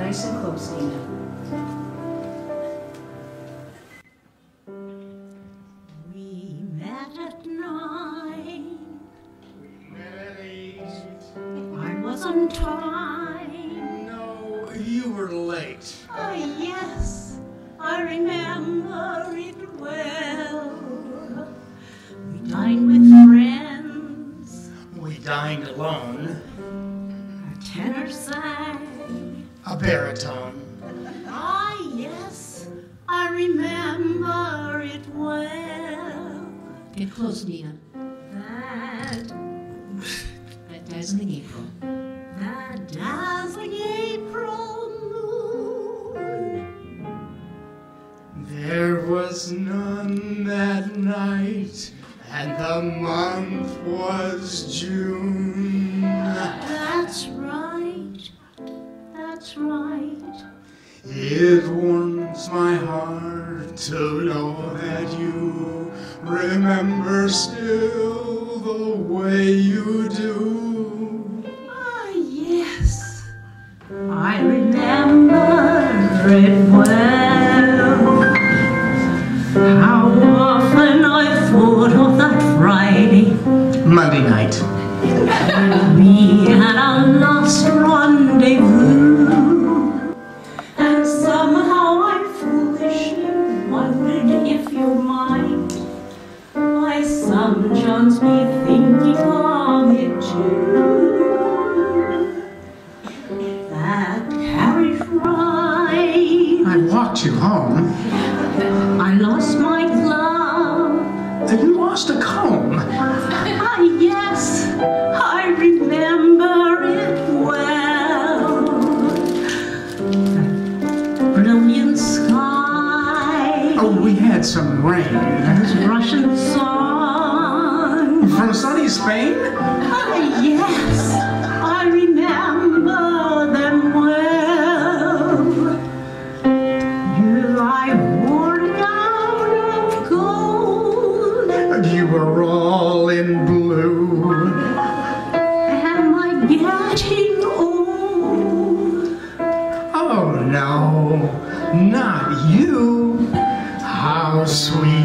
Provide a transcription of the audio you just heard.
nice and close, Dina. We met at 9. We met at 8. I was on time. No, you were late. Oh, yes, I remember it well. We dined with friends. We dined alone. A tenor sang. A baritone. Ah, yes, I remember it well. Get close, Nina. That Dazzling April. dazzling April moon. There was none that night, and the month was June. That's right, that's right. It warms my heart to know that you remember still the way you do. Ah, yes, I remember it well. How often I thought of that Friday. Monday night. We had our last rendezvous. And somehow I foolishly wondered if you might, by some chance, be thinking of it too. That carriage ride, I walked you home. I lost my glove. You lost a comb. Ah, yes, I remember it well. Brilliant sky. Oh, we had some rain. Those Russian songs. From sunny Spain? Ah, yes, I remember them well. I wore a gown of gold. You were all in blue. Am I getting old? Oh no, not you. How sweet